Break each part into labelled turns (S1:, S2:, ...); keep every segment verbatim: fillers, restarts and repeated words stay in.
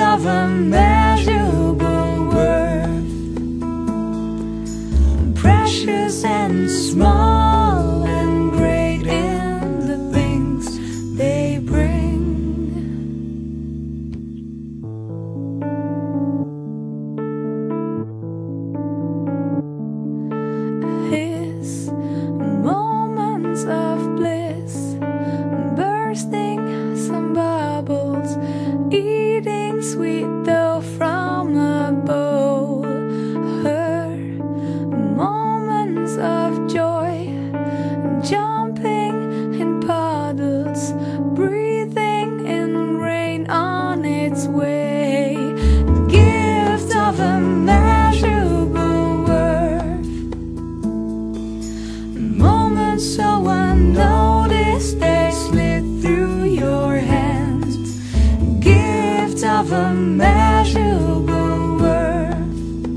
S1: of immeasurable worth, precious and small and great in the things they bring. His moments of bliss, bursting some bubbles, eating sweet dough from a bowl. Her moments of joy, jumping in puddles, breathing in rain on its way. Gift of immeasurable worth, moments so unnoticed they slip through your hands. Gift of immeasurable worth,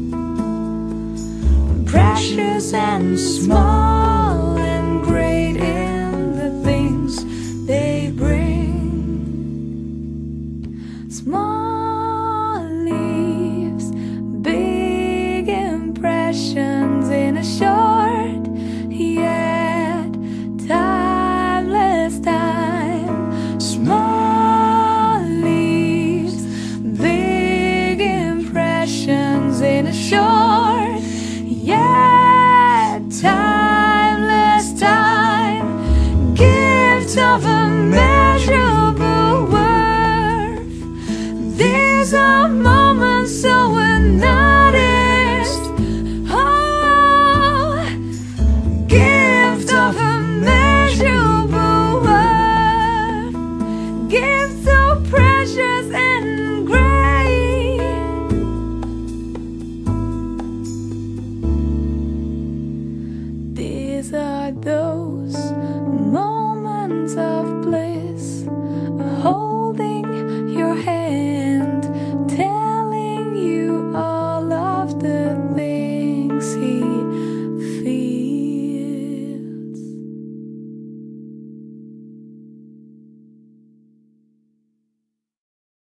S1: precious and small and great in the things they bring. Small leaves, big impressions in a short yet timeless time. Small leaves, big impressions in a short yet timeless time. Gift of immeasurable worth, these are my